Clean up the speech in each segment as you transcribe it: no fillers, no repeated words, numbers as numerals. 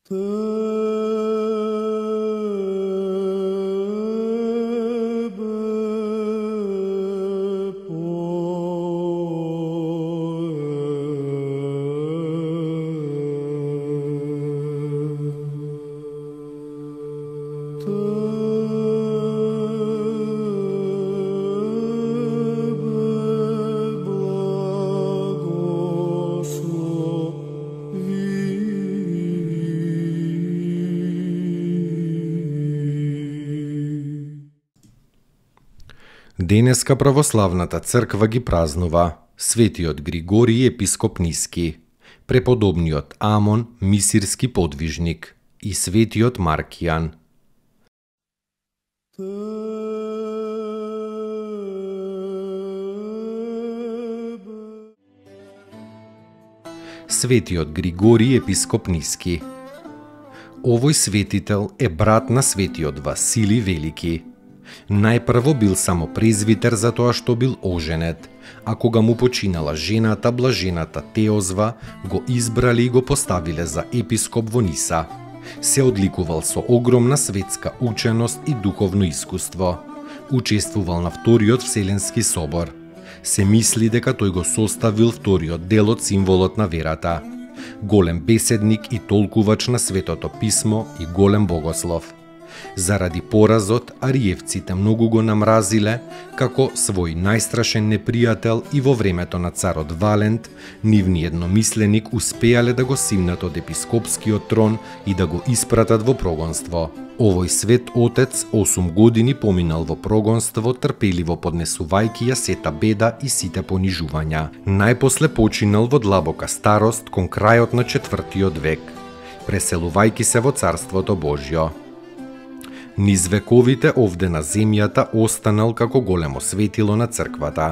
Денеска православната црква ги празнува светиот Григорий епископ Ниски, преподобниот Амон мисирски подвижник и светиот Маркијан. Светиот Григорий епископ Ниски. Овој светител е брат на светиот Василий Велики. Најпрво бил само презвитер затоа што бил оженет, а кога му починала жената, блажената Теозва, го избрали и го поставиле за епископ во Ниса. Се одликувал со огромна светска ученост и духовно искуство. Учествувал на Вториот Вселенски собор. Се мисли дека тој го составил вториот дел од символот на верата. Голем беседник и толкувач на Светото писмо и голем богослов. Заради поразот, ариевците многу го намразиле како свој најстрашен непријател и во времето на царот Валент, нивни едномисленик успеале да го симнат од епископскиот трон и да го испратат во прогонство. Овој свет отец 8 години поминал во прогонство, трпеливо поднесувајќи ја сета беда и сите понижувања. Најпосле починал во длабока старост кон крајот на 4 век, преселувајќи се во Царството Божјо. Низ вековите овде на земјата останал како големо светило на црквата.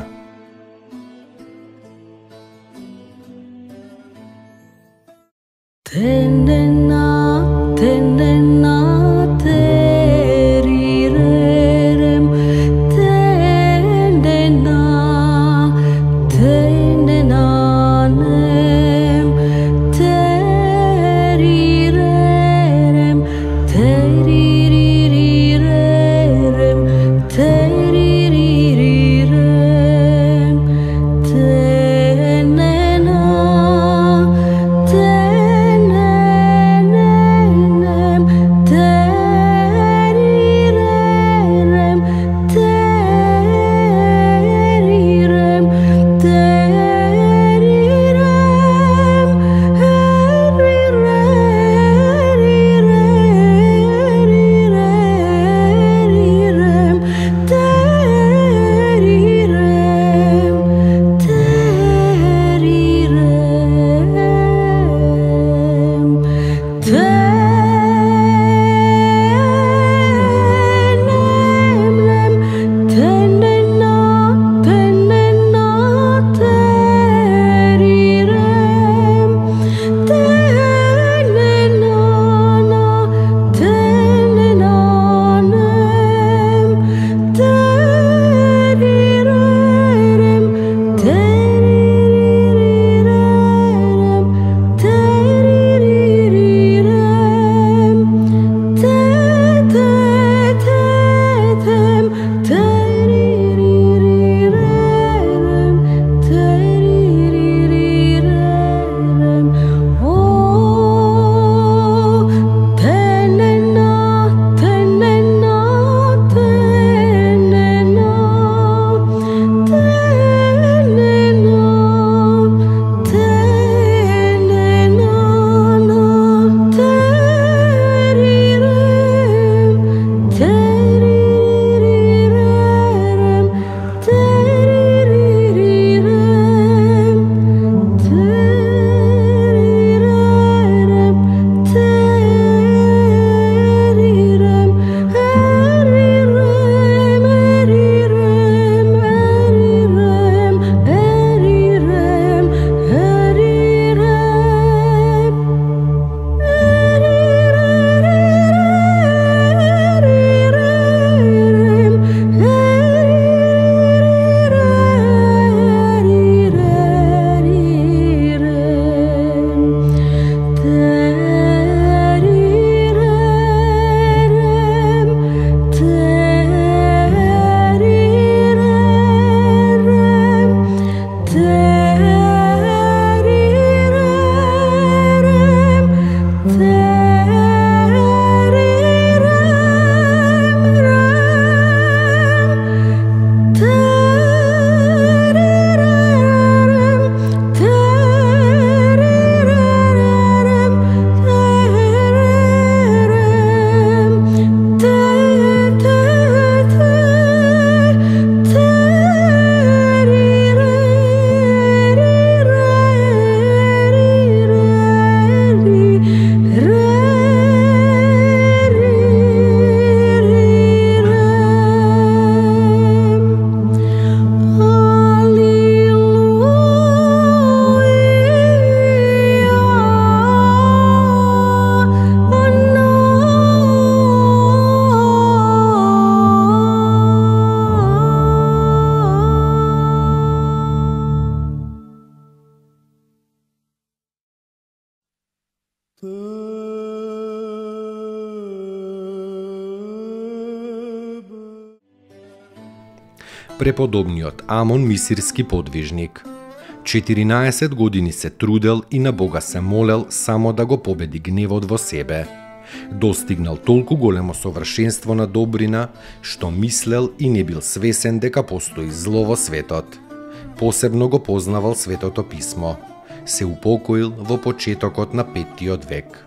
Преподобниот Амон мисирски подвижник. 14 години се трудел и на Бога се молел само да го победи гневот во себе. Достигнал толку големо совршенство на добрина, што мислел и не бил свесен дека постои зло во светот. Посебно го познавал Светото писмо. Се упокоил во почетокот на 5. век.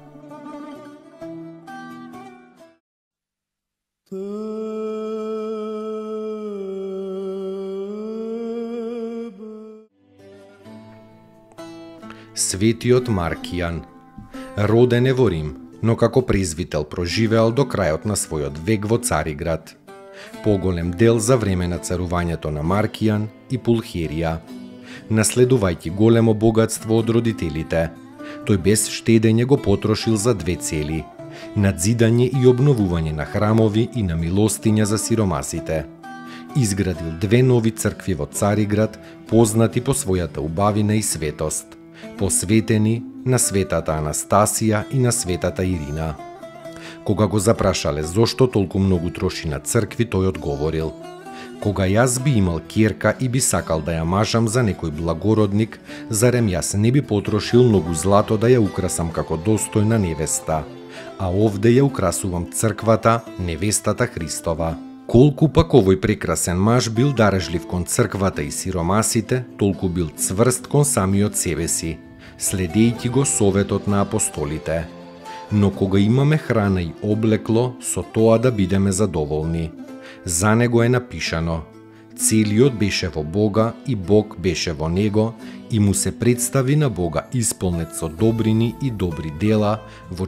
Светиот Маркијан. Роден е во Рим, но како презвител проживеал до крајот на својот век во Цариград. Поголем дел за време на царувањето на Маркијан и Пулхерија. Наследувајќи големо богатство од родителите, тој без штедење го потрошил за две цели: надзидање и обновување на храмови и на милостиња за сиромасите. Изградил две нови цркви во Цариград, познати по својата убавина и светост, посветени на светата Анастасија и на светата Ирина. Кога го запрашале зошто толку многу троши на цркви, тој одговорил: кога јас би имал ќерка и би сакал да ја мажам за некој благородник, зарем јас не би потрошил многу злато да ја украсам како достојна невеста, а овде ја украсувам црквата, невестата Христова. Колку пак овој прекрасен маж бил дарежлив кон црквата и сиромасите, толку бил цврст кон самиот себе си, следејќи го советот на апостолите. Но кога имаме храна и облекло, со тоа да бидеме задоволни. За него е напишано: целиот беше во Бога и Бог беше во него, и му се представи на Бога исполнет со добрини и добри дела во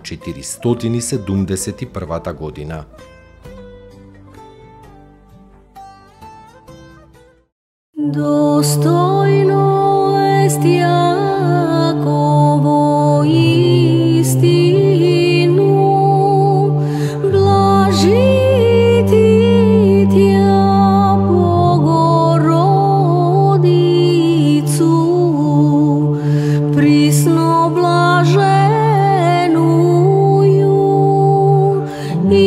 471 година. Достойно est Јаково истину, блажити Тја Богородицу, присно блаженују и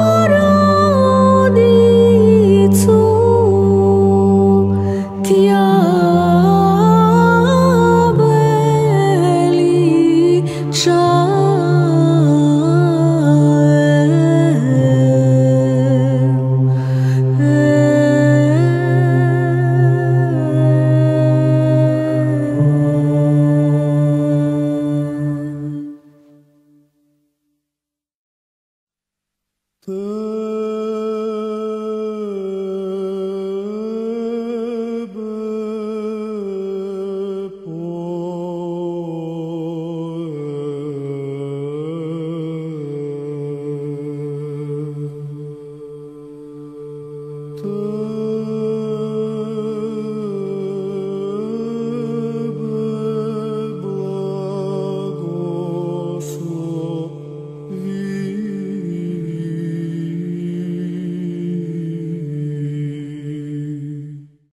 Богородицу, Тја